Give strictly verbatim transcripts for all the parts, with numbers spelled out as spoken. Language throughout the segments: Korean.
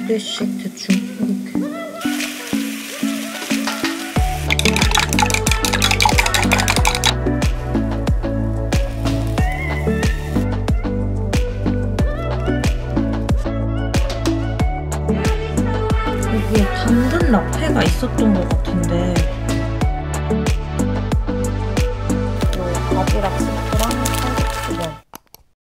두 개씩 대충 이렇게. 여기에 당근 라페가 있었던 것 같은데 바지락 스프랑 삼십칠 원.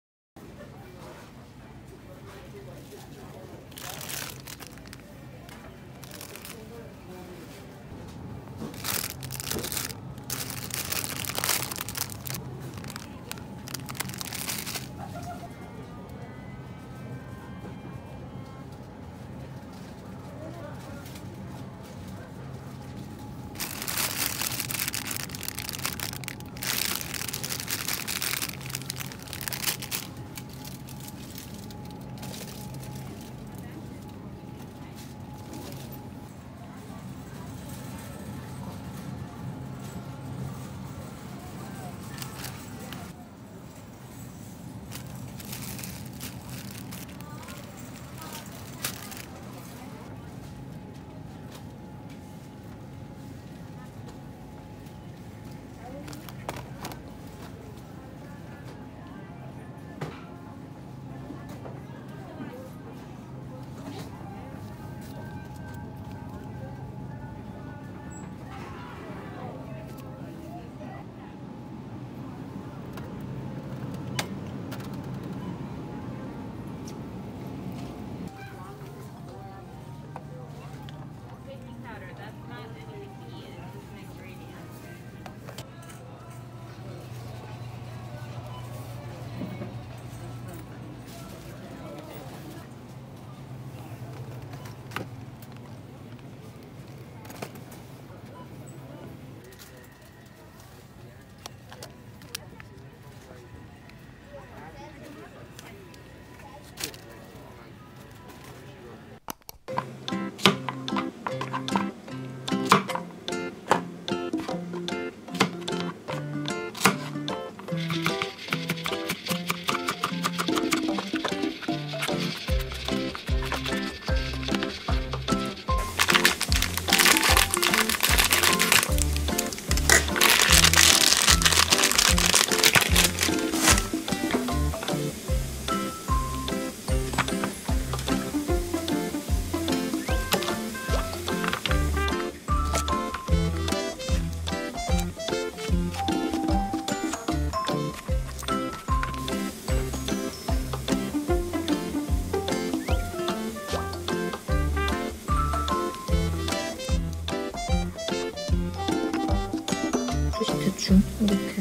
대충 이렇게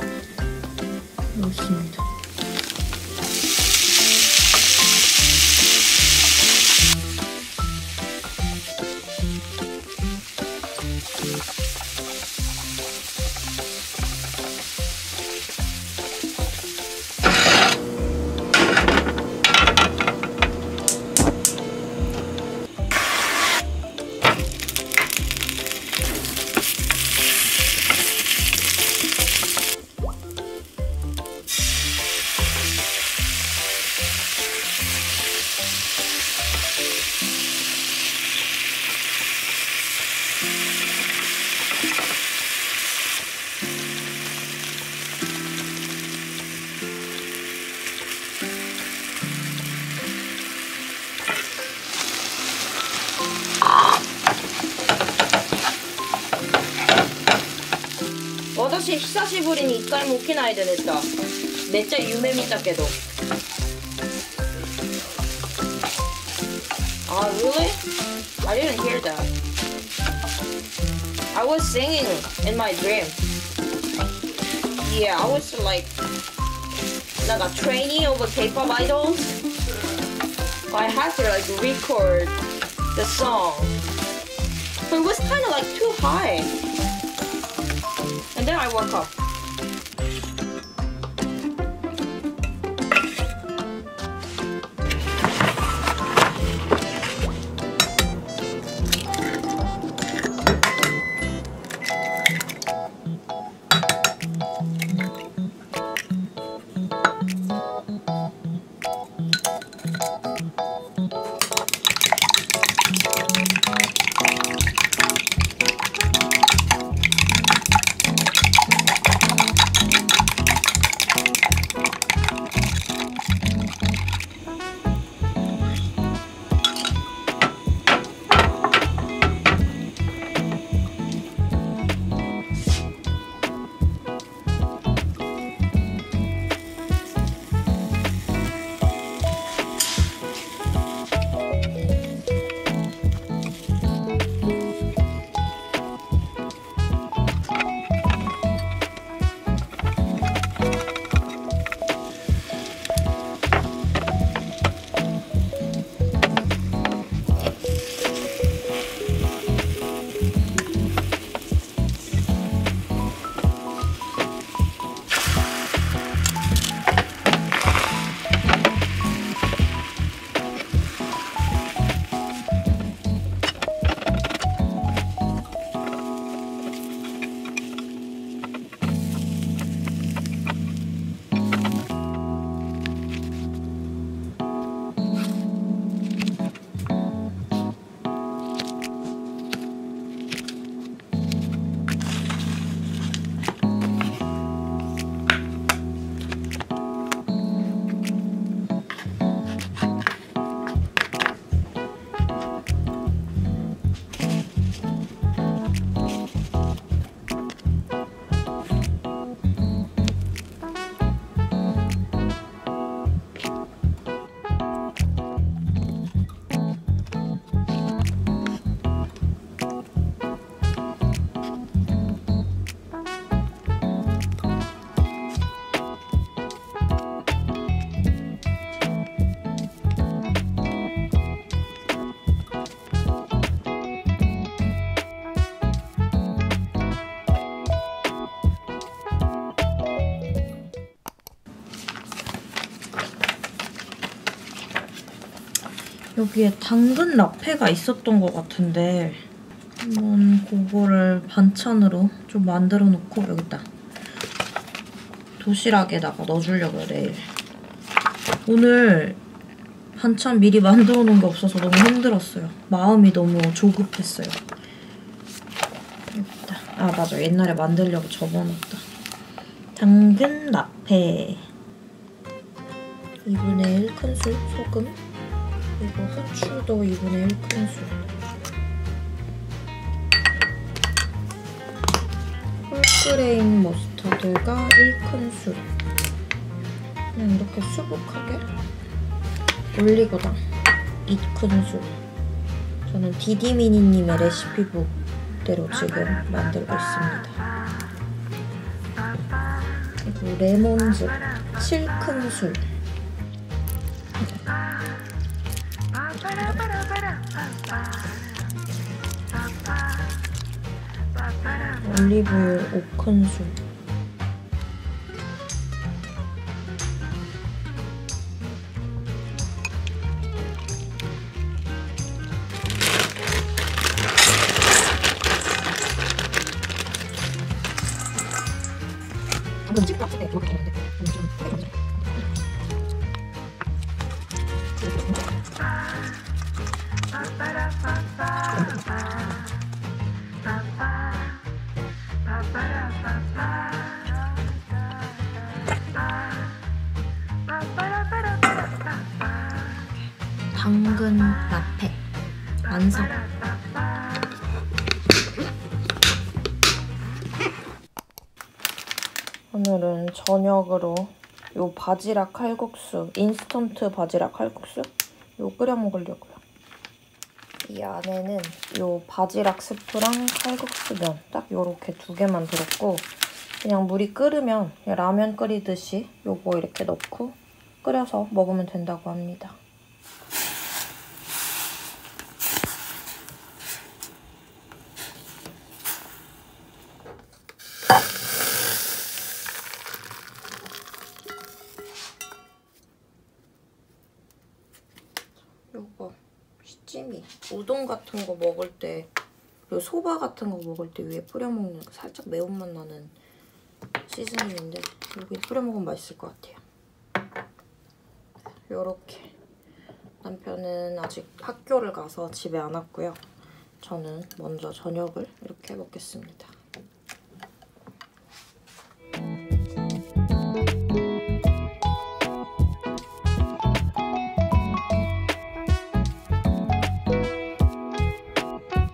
넣습니다. 私久しぶりに一回も起きないで寝た。めっちゃ夢見たけど。Ah, really? I didn't hear that. I was singing in my dream. Yeah, I was like like a trainee of a K-pop idols. I had to like record the song, but it was kind of like too high. And then I woke up. 여기에 당근 라페가 있었던 것 같은데 한번 그거를 반찬으로 좀 만들어 놓고 여기다 도시락에다가 넣어주려고요, 내일. 오늘 반찬 미리 만들어 놓은 게 없어서 너무 힘들었어요. 마음이 너무 조급했어요. 여기다. 아, 맞아. 옛날에 만들려고 접어놨다. 당근 라페. 이분의 일 큰술 소금. 그리고 후추도 이분의 일 큰술. 홀그레인 머스타드가 일 큰술. 그냥 이렇게 수북하게. 올리고당 이 큰술. 저는 디디미니님의 레시피북대로 지금 만들고 있습니다. 그리고 레몬즙 칠 큰술. 올리브유 오 큰술. 당근 칩 같을 때 이렇게 하는데 좀 당근 라페 완성. 오늘은 저녁으로 요 바지락 칼국수, 인스턴트 바지락 칼국수 요 끓여 먹으려고요. 이 안에는 요 바지락 스프랑 칼국수면 딱 요렇게 두 개만 들었고 그냥 물이 끓으면 그냥 라면 끓이듯이 요거 이렇게 넣고 끓여서 먹으면 된다고 합니다. 요거 시치미 우동 같은 거 먹을 때 그리고 소바 같은 거 먹을 때 위에 뿌려 먹는 살짝 매운맛 나는 시즈닝인데 여기 뿌려 먹으면 맛있을 것 같아요. 요렇게. 남편은 아직 학교를 가서 집에 안 왔고요. 저는 먼저 저녁을 이렇게 먹겠습니다.